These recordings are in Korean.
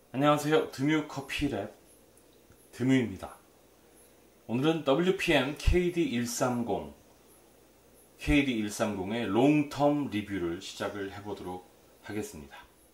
안녕하세요. 드뮤 커피랩 드뮤입니다. 오늘은 WPM KD130의 롱텀 리뷰를 시작을 해보도록 하겠습니다.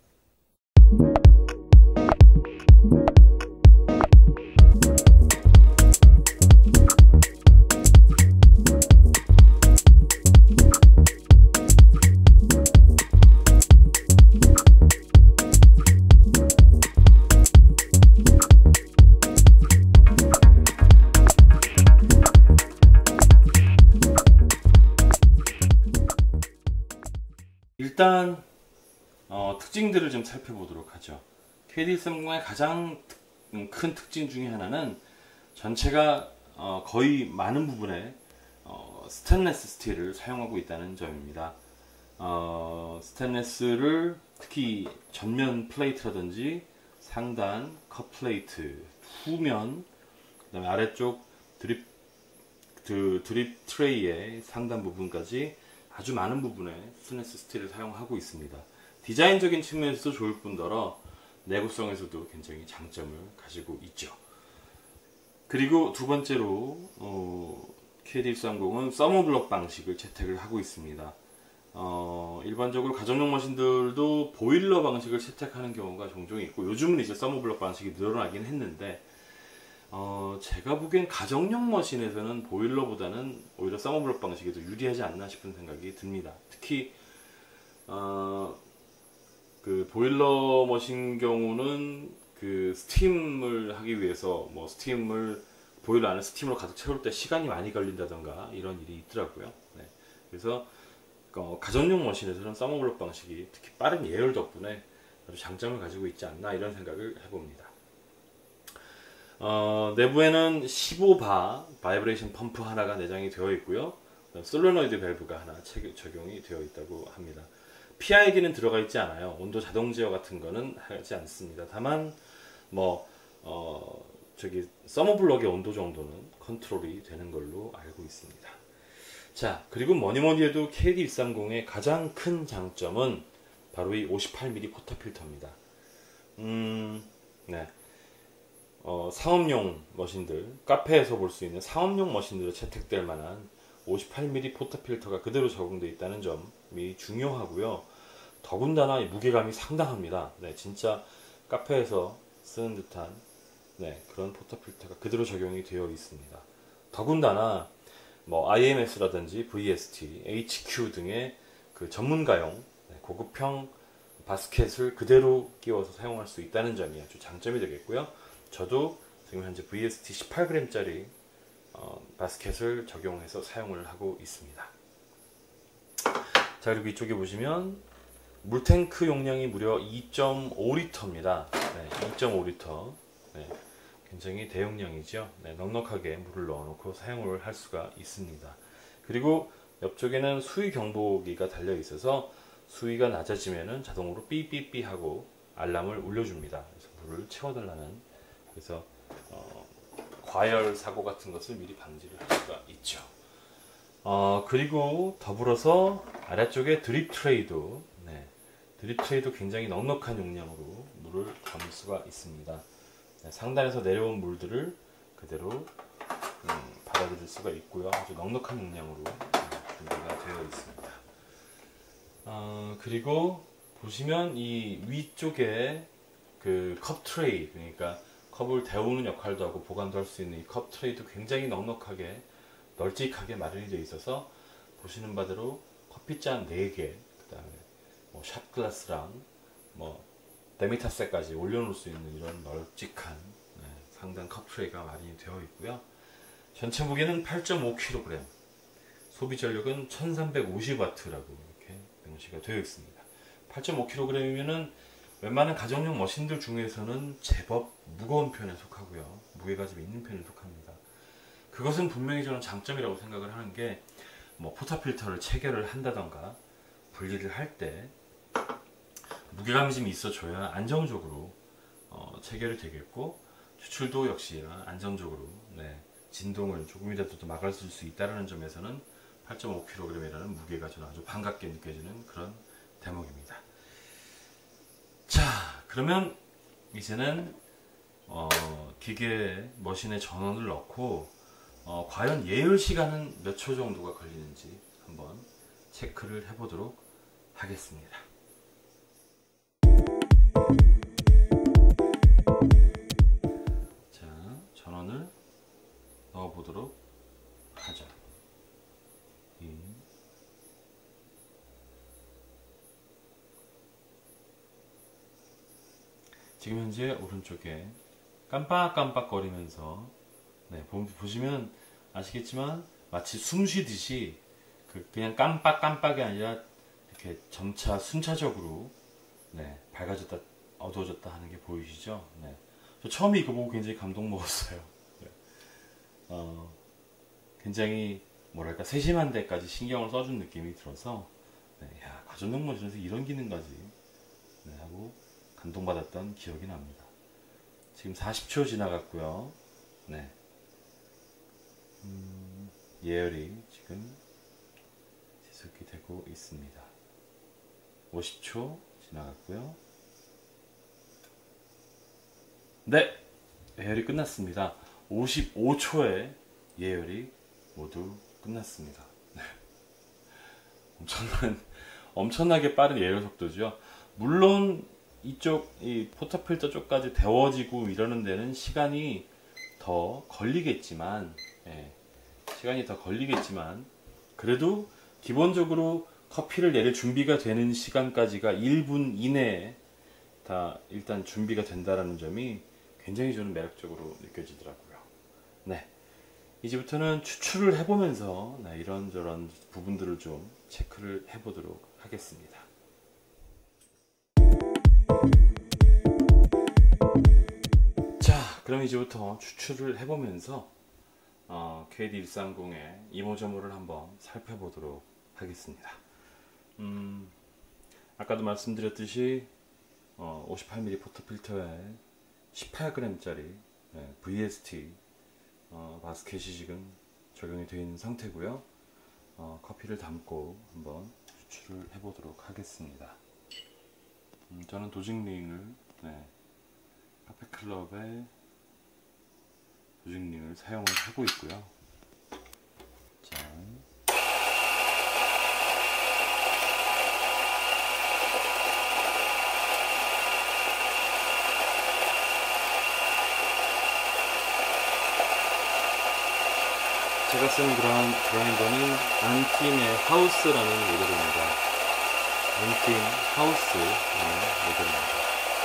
일단 특징들을 좀 살펴보도록 하죠. KD130의 가장 큰 특징 중에 하나는 전체가 거의 많은 부분에 스테인리스 스틸을 사용하고 있다는 점입니다. 스테인리스를 특히 전면 플레이트라든지 상단 컵 플레이트, 후면, 그 다음에 아래쪽 드립 트레이의 상단 부분까지 아주 많은 부분에 스테인리스 스틸을 사용하고 있습니다. 디자인적인 측면에서도 좋을 뿐더러 내구성에서도 굉장히 장점을 가지고 있죠. 그리고 두 번째로 KD130은 서머블럭 방식을 채택을 하고 있습니다. 일반적으로 가정용 머신들도 보일러 방식을 채택하는 경우가 종종 있고, 요즘은 이제 서머블럭 방식이 늘어나긴 했는데 제가 보기엔 가정용 머신에서는 보일러보다는 오히려 서머블럭 방식이 더 유리하지 않나 싶은 생각이 듭니다. 특히 그 보일러 머신 경우는 그 스팀을 하기 위해서 스팀을 보일러 안에 스팀으로 가득 채울 때 시간이 많이 걸린다던가 이런 일이 있더라고요. 네. 그래서 가정용 머신에서는 서머블럭 방식이 특히 빠른 예열 덕분에 아주 장점을 가지고 있지 않나 이런 생각을 해봅니다. 내부에는 15바 바이브레이션 펌프 하나가 내장이 되어 있고요. 솔레노이드 밸브가 하나 적용이 되어 있다고 합니다. PI기는 들어가 있지 않아요. 온도 자동 제어 같은 거는 하지 않습니다. 다만 서머블럭의 온도 정도는 컨트롤이 되는 걸로 알고 있습니다. 자, 그리고 뭐니뭐니 해도 KD130의 가장 큰 장점은 바로 이 58mm 포터필터입니다. 네. 상업용 머신들, 카페에서 볼 수 있는 상업용 머신들에 채택될 만한 58mm 포터필터가 그대로 적용되어 있다는 점이 중요하고요. 더군다나 무게감이 상당합니다. 네, 진짜 카페에서 쓰는 듯한 그런 포터필터가 그대로 적용이 되어 있습니다. 더군다나 IMS라든지 VST, HQ 등의 그 전문가용 고급형 바스켓을 그대로 끼워서 사용할 수 있다는 점이 아주 장점이 되겠고요. 저도 지금 현재 VST 18g짜리 바스켓을 적용해서 사용을 하고 있습니다. 자, 그리고 이쪽에 보시면 물탱크 용량이 무려 2.5리터입니다. 2.5리터. 굉장히 대용량이죠. 넉넉하게 물을 넣어놓고 사용을 할 수가 있습니다. 그리고 옆쪽에는 수위 경보기가 달려 있어서 수위가 낮아지면은 자동으로 삐삐삐 하고 알람을 울려줍니다. 그래서 물을 채워달라는, 그래서 과열 사고 같은 것을 미리 방지를 할 수가 있죠. 그리고 더불어서 아래쪽에 드립 트레이도 굉장히 넉넉한 용량으로 물을 담을 수가 있습니다. 상단에서 내려온 물들을 그대로 받아들일 수가 있고요. 아주 넉넉한 용량으로 준비가 되어 있습니다. 그리고 보시면 이 위쪽에 그 컵 트레이, 그러니까 컵을 데우는 역할도 하고 보관도 할 수 있는 이 컵 트레이도 굉장히 넉넉하게 널찍하게 마련이 되어 있어서 보시는 바대로 커피잔 4개, 그 다음에 샷글라스랑 데미타세까지 올려놓을 수 있는 이런 널찍한 상단 컵 트레이가 마련이 되어 있고요. 전체 무게는 8.5kg, 소비 전력은 1350W라고 이렇게 명시가 되어 있습니다. 8.5kg이면은 웬만한 가정용 머신들 중에서는 제법 무거운 편에 속하고요. 무게가 좀 있는 편에 속합니다. 그것은 분명히 저는 장점이라고 생각을 하는 게, 포터필터를 체결을 한다던가 분리를 할 때 무게감이 좀 있어줘야 안정적으로 체결이 되겠고, 추출도 역시 안정적으로 진동을 조금이라도 더 막아줄 수 있다는 점에서는 8.5kg이라는 무게가 저는 아주 반갑게 느껴지는 그런 대목입니다. 자, 그러면 이제는 기계 머신에 전원을 넣고 과연 예열 시간은 몇 초 정도가 걸리는지 한번 체크를 해보도록 하겠습니다. 자, 전원을 넣어보도록 하죠. 지금 현재 오른쪽에 깜빡깜빡 거리면서, 네, 보시면 아시겠지만 마치 숨 쉬듯이 그냥 깜빡깜빡이 아니라 이렇게 점차 순차적으로, 네, 밝아졌다 어두워졌다 하는 게 보이시죠? 네. 저 처음에 이거 보고 굉장히 감동 먹었어요. 네. 굉장히 뭐랄까 세심한 데까지 신경을 써준 느낌이 들어서, 네, 야, 가전용 머신에서 이런 기능까지, 네, 하고 감동받았던 기억이 납니다. 지금 40초 지나갔고요. 네. 예열이 지금 지속이 되고 있습니다. 50초 지나갔고요. 네, 예열이 끝났습니다. 55초에 예열이 모두 끝났습니다. 네. 엄청나게 빠른 예열 속도죠. 물론 이쪽 이 포터필터 쪽까지 데워지고 이러는 데는 시간이 더 걸리겠지만, 예, 그래도 기본적으로 커피를 내릴 준비가 되는 시간까지가 1분 이내에 다 일단 준비가 된다라는 점이 굉장히 저는 매력적으로 느껴지더라고요. 네, 이제부터는 추출을 해보면서, 네, 이런저런 부분들을 좀 체크를 해보도록 하겠습니다. 자, 그럼 이제부터 추출을 해보면서 KD130의 이모저모를 한번 살펴보도록 하겠습니다. 아까도 말씀드렸듯이 58mm 포터필터에 18g짜리 VST 바스켓이 지금 적용이 되어 있는 상태고요. 커피를 담고 한번 추출을 해보도록 하겠습니다. 저는 도직링을, 네, 카페클럽의 도직링을 사용을 하고 있고요. 자, 제가 쓴 그라인더는 안팀의 하우스라는 모델입니다. 안팀 하우스라는 모델입니다.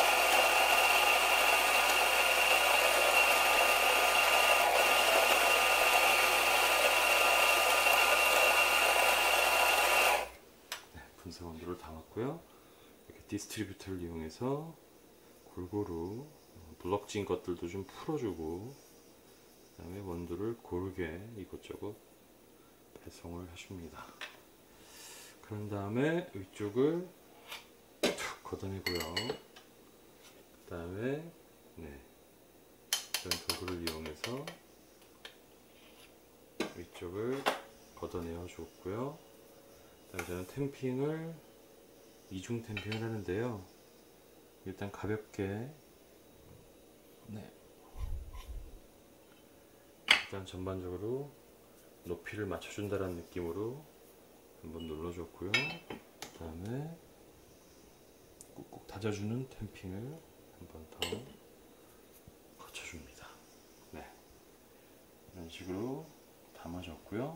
네, 분쇄 원두를 담았고요. 이렇게 디스트리뷰터를 이용해서 골고루 블럭진 것들도 좀 풀어주고, 그 다음에 원두를 고르게 이곳저곳 배송을 해줍니다. 그런 다음에 위쪽을 툭 걷어내고요. 그 다음에, 네, 이런 도구를 이용해서 위쪽을 걷어내어 줬고요. 그 다음에 저는 탬핑을 이중 탬핑을 하는데요. 일단 가볍게, 네, 일단 전반적으로 높이를 맞춰준다는 느낌으로 한번 눌러줬고요. 그 다음에 꾹꾹 다져주는 탬핑을 한 번 더 거쳐줍니다. 네, 이런 식으로 담아줬고요.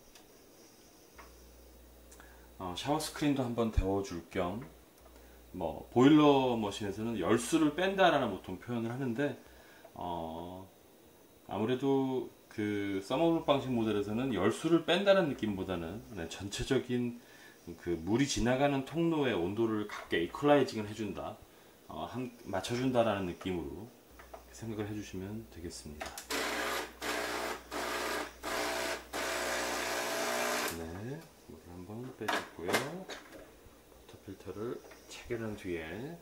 샤워 스크린도 한번 데워줄 겸, 보일러 머신에서는 열수를 뺀다라는 보통 표현을 하는데, 아무래도 그 서머블 방식 모델에서는 열수를 뺀다는 느낌보다는, 네, 전체적인 그 물이 지나가는 통로의 온도를 갖게 이퀄라이징을 해준다, 맞춰준다라는 느낌으로 생각을 해주시면 되겠습니다. 네, 물을 한번 빼줬고요. 포터필터를 체결한 뒤에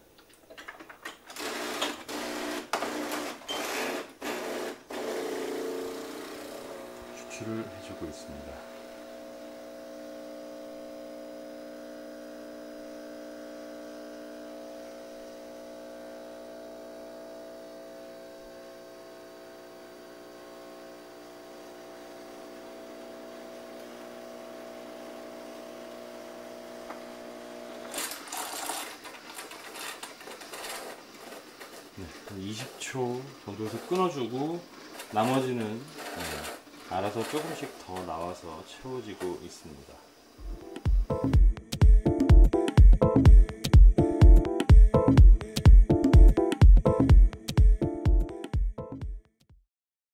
추출을 해주고 있습니다. 한 20초 정도에서 끊어주고 나머지는 알아서 조금씩 더 나와서 채워지고 있습니다.